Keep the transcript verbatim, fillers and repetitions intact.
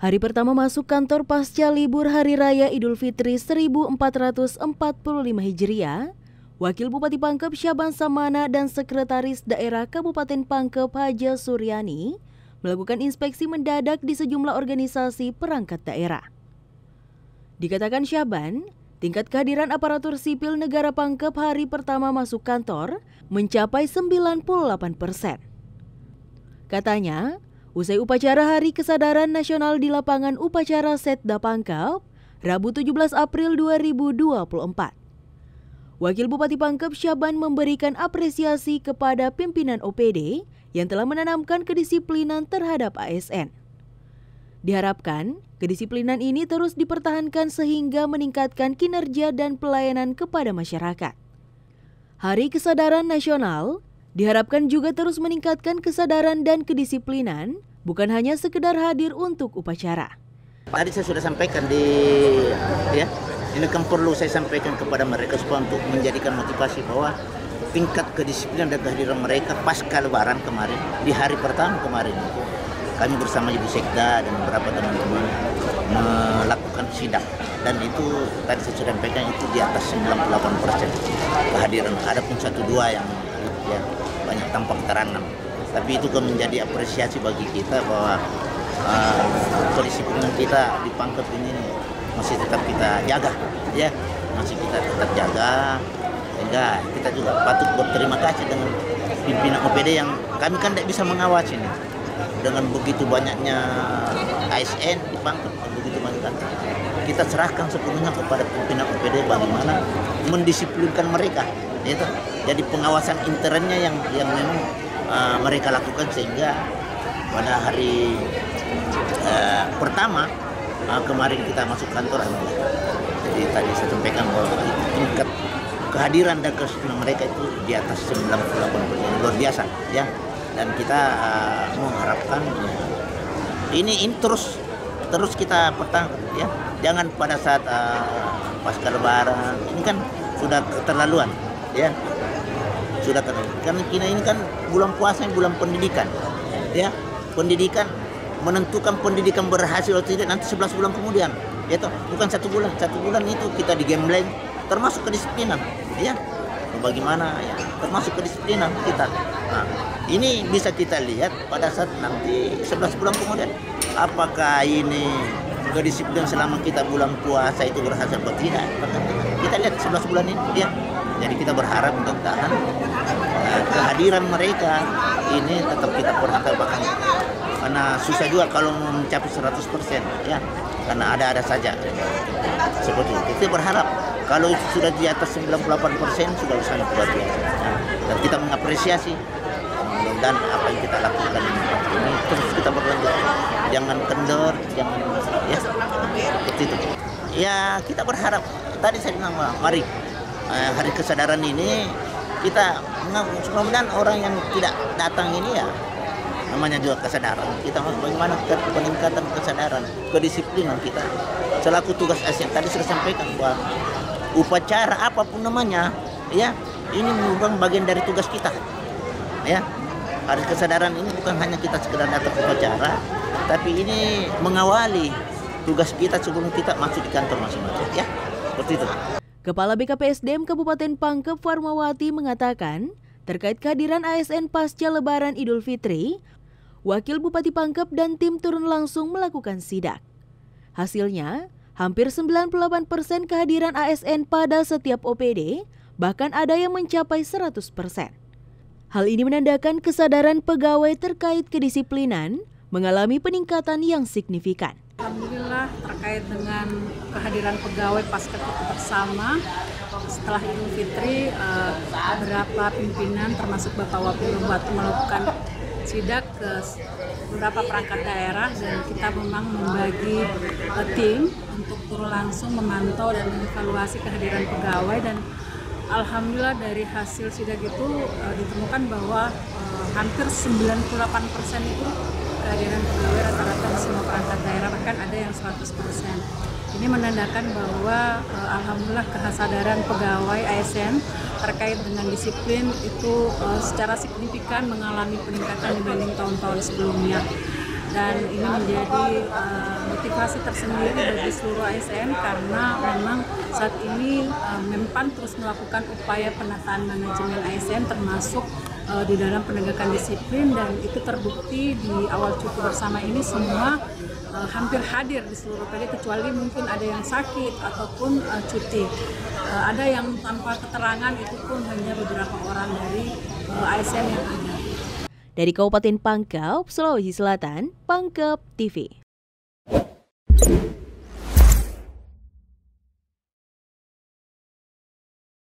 Hari pertama masuk kantor pasca libur Hari Raya Idul Fitri seribu empat ratus empat puluh lima Hijriah, Wakil Bupati Pangkep Syaban Samana dan Sekretaris Daerah Kabupaten Pangkep Haja Suryani melakukan inspeksi mendadak di sejumlah organisasi perangkat daerah. Dikatakan Syaban, tingkat kehadiran aparatur sipil negara Pangkep hari pertama masuk kantor mencapai sembilan puluh delapan persen. Katanya, usai upacara Hari Kesadaran Nasional di lapangan upacara Setda Pangkep, Rabu tujuh belas April dua ribu dua puluh empat. Wakil Bupati Pangkep Syaban memberikan apresiasi kepada pimpinan O P D yang telah menanamkan kedisiplinan terhadap A S N. Diharapkan, kedisiplinan ini terus dipertahankan sehingga meningkatkan kinerja dan pelayanan kepada masyarakat. Hari Kesadaran Nasional diharapkan juga terus meningkatkan kesadaran dan kedisiplinan, bukan hanya sekedar hadir untuk upacara. Tadi saya sudah sampaikan di, ya, ini kan perlu saya sampaikan kepada mereka supaya untuk menjadikan motivasi bahwa tingkat kedisiplinan dan kehadiran mereka pasca Lebaran kemarin, di hari pertama kemarin itu, kami bersama Ibu Sekda dan beberapa teman-teman melakukan sidak. Dan itu tadi saya sudah sampaikan itu di atas sembilan puluh delapan persen kehadiran. Ada pun satu dua yang ya, banyak tampak teranam. Tapi itu kan menjadi apresiasi bagi kita bahwa uh, kedisiplinan kita di Pangkep ini masih tetap kita jaga, ya, masih kita tetap jaga. Sehingga kita juga patut berterima kasih dengan pimpinan O P D yang kami kan tidak bisa mengawasi nih. Dengan begitu banyaknya A S N di Pangkep, begitu banyak, kita serahkan sepenuhnya kepada pimpinan O P D bagaimana mendisiplinkan mereka. Itu jadi pengawasan internnya yang yang memang uh, mereka lakukan sehingga pada hari uh, pertama uh, kemarin kita masuk kantor, jadi tadi saya sampaikan bahwa tingkat kehadiran dan kedisiplinan mereka itu di atas sembilan puluh delapan persen, luar biasa, ya. Dan kita uh, mengharapkan ya, ini, ini terus terus kita pertahankan, ya. Jangan pada saat uh, pasca Lebaran ini kan sudah keterlaluan, ya, sudah terlalu. Karena kita ini kan bulan puasa, bulan pendidikan, ya, pendidikan menentukan pendidikan berhasil atau tidak nanti sebelas bulan kemudian, ya toh, bukan satu bulan, satu bulan itu kita digembleng, termasuk kedisiplinan, ya, bagaimana, ya, termasuk kedisiplinan kita. Nah, ini bisa kita lihat pada saat nanti sebelas bulan kemudian, apakah ini kedisiplinan selama kita bulan puasa itu berhasil atau tidak. Kita lihat sebelas bulan ini, ya. Jadi kita berharap mudah-mudahan uh, kehadiran mereka ini tetap kita perhatikan, bahkan karena susah juga kalau mencapai seratus persen, ya, karena ada-ada saja seperti itu. Kita berharap kalau itu sudah di atas sembilan puluh delapan persen sudah sangat luar biasa, ya. Dan kita mengapresiasi dan apa yang kita lakukan ini terus kita berlanjut, jangan kendor, jangan, ya, seperti itu. Ya, kita berharap tadi saya bilang, mari eh, hari kesadaran ini kita mudah-mudahan orang yang tidak datang ini, ya, namanya juga kesadaran. Kita bagaimana peningkatan kesadaran, kedisiplinan kita selaku tugas A S N. Tadi sudah sampaikan bahwa upacara apapun namanya, ya, ini merupakan bagian dari tugas kita, ya. Hari kesadaran ini bukan hanya kita sekedar datang upacara, tapi ini mengawali tugas kita sebelum kita masuk di kantor masing-masing, ya, seperti itu. Kepala B K P S D M Kabupaten Pangkep Farmawati mengatakan, terkait kehadiran A S N pasca Lebaran Idul Fitri, Wakil Bupati Pangkep dan tim turun langsung melakukan sidak. Hasilnya, hampir sembilan puluh delapan persen kehadiran A S N pada setiap O P D, bahkan ada yang mencapai seratus persen. Hal ini menandakan kesadaran pegawai terkait kedisiplinan mengalami peningkatan yang signifikan. Alhamdulillah terkait dengan kehadiran pegawai pasca kita bersama setelah Idul Fitri, eh, beberapa pimpinan termasuk Bapak Wakil Bupati melakukan sidak ke beberapa perangkat daerah dan kita memang membagi uh, tim untuk turun langsung memantau dan mengevaluasi kehadiran pegawai. Dan alhamdulillah dari hasil sidak itu uh, ditemukan bahwa uh, hampir sembilan puluh delapan persen itu kehadiran pegawai rata-rata di semua perangkat daerah, bahkan ada yang seratus persen. Ini menandakan bahwa uh, alhamdulillah kesadaran pegawai A S N terkait dengan disiplin itu uh, secara signifikan mengalami peningkatan dibanding tahun-tahun sebelumnya. Dan ini menjadi uh, motivasi tersendiri bagi seluruh A S N karena memang saat ini uh, Menpan terus melakukan upaya penataan manajemen A S N termasuk uh, di dalam penegakan disiplin, dan itu terbukti di awal cuti bersama ini semua uh, hampir hadir di seluruh P D kecuali mungkin ada yang sakit ataupun uh, cuti. Uh, ada yang tanpa keterangan, itu pun hanya beberapa orang dari uh, A S N yang ada. Dari Kabupaten Pangkep, Sulawesi Selatan, Pangkep T V.